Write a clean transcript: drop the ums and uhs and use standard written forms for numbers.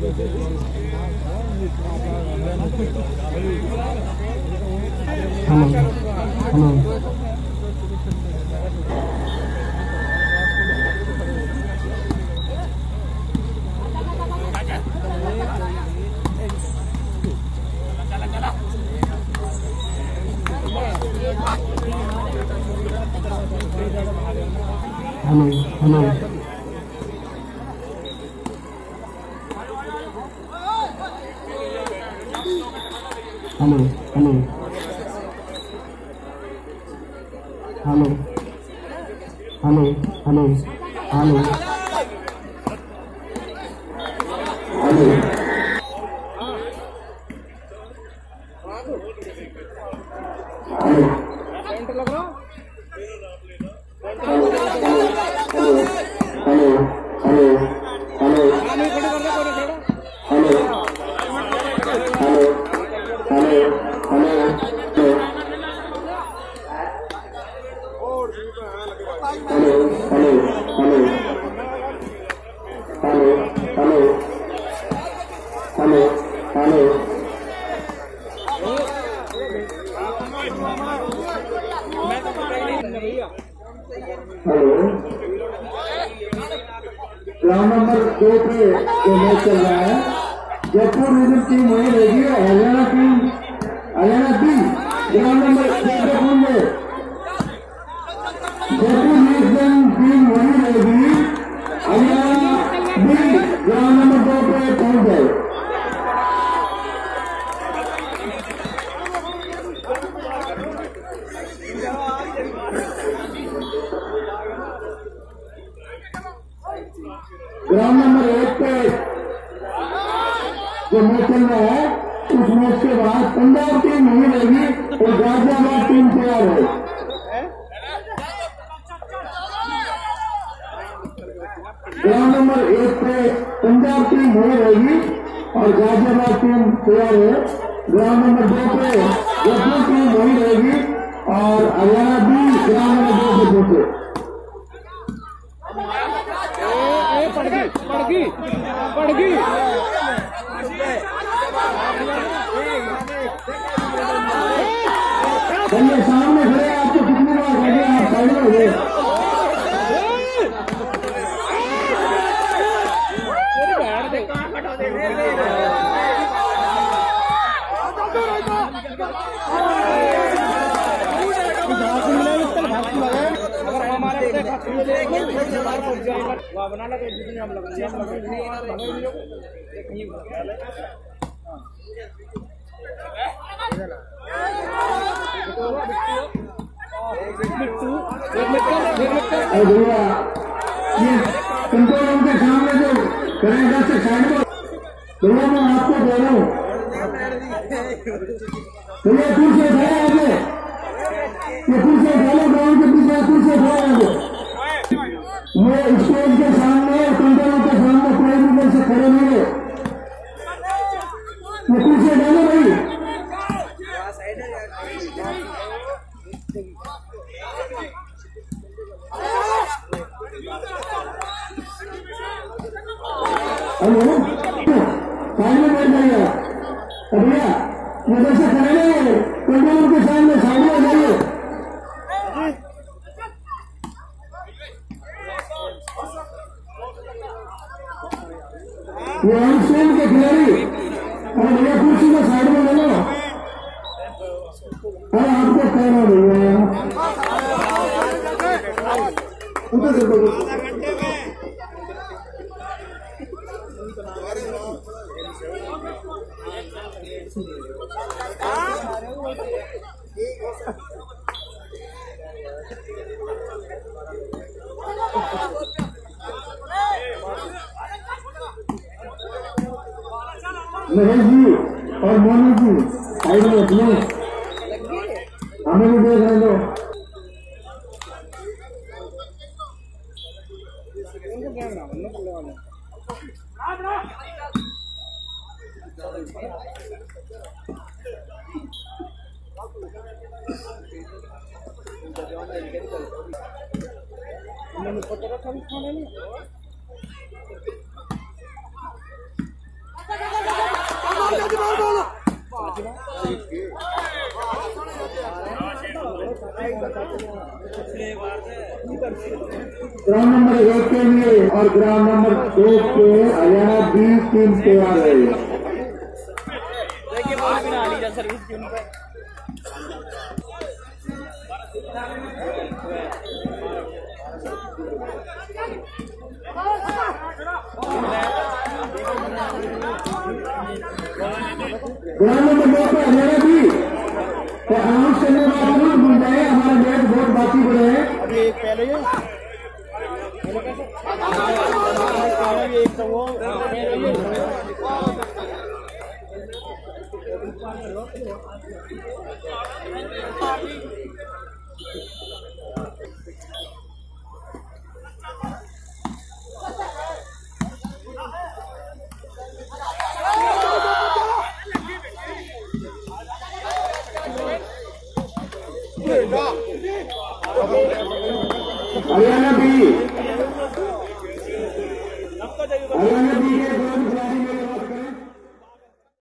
Ground number 2 पे जो match चल रहा है, जयपुर रीजन टीम वही रहेगी और हरियाणा बी ग्राउंड नंबर 6 पे होंगे। जयपुर रीजन टीम वही रहेगी, हरियाणा बी ग्राउंड नंबर 2 पे पहुंच जाए। ग्राउंड नंबर 1 पे जो मैच चल रहा है, उस मैच के बाद पंजाब टीम नहीं रहेगी और गाजियाबाद टीम तैयार है। ग्राउंड नंबर 1 पे पंजाब टीम नहीं रहेगी और गाजियाबाद टीम तैयार है। ग्राउंड नंबर 2 पे जयपुर टीम नहीं रहेगी और हरियाणा बी ग्राउंड नंबर 2 पे पहुंचे। पड़गी चलिए सामने खड़े, आपको कितनी बार लगे, आप साइड में हो गए। बना लगे जितने हम लगे कंट्रोल रूम के सामने जो करेंगे से साइड में भैया, मैं आपको कह रहा हूँ भैया, कुर्सी उठाए आगे, ये कुर्सी उठा लो, ग्राउंड के पीछे कुर्सी उठाए आगे। ये स्टेज के सामने, कंट्रोल के सामने कोई भी मेरे से खड़े नहीं है। ये कुर्सी डालो भाई। हेलो, साइड में बैठ जाइए भैया, इधर से खड़े नहीं, कंट्रोल के सामने साइड में जाइए। ये आइसलैंड के खिलाड़ी, अरे भैया कुर्सी को साइड में ले लो। अरे आपको कह रहा भैया, उधर देखो महेश जी और मोनू जी साइड में रखिए, हमें भी देख रहे लो। ग्राउंड नंबर 1 के लिए और ग्राउंड नंबर 2 के हरियाणा बी टीम तैयार है। ग्राउंड नंबर 2 पे हरियाणा बी तो अनाउंस करने वाले जरूर भूल जाए, हमारे मैच बहुत बाकी पड़े हैं। हरियाणा बी